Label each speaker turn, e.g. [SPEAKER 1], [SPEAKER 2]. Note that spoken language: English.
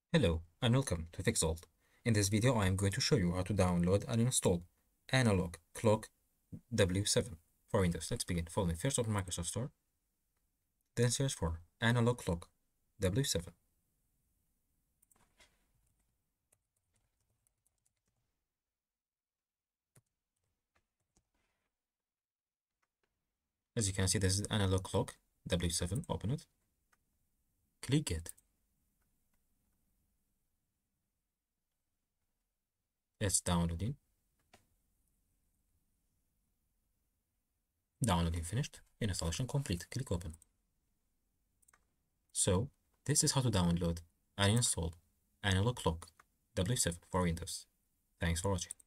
[SPEAKER 1] Hello and welcome to Fixold. In this video I am going to show you how to download and install analog clock W7 for Windows. Let's begin. Follow me. First open Microsoft Store, then search for analog clock W7. As you can see, this is analog clock W7. Open it. Click Get. It's downloading. Downloading finished. Installation complete. Click Open. So, this is how to download and install analog clock W7 for Windows. Thanks for watching.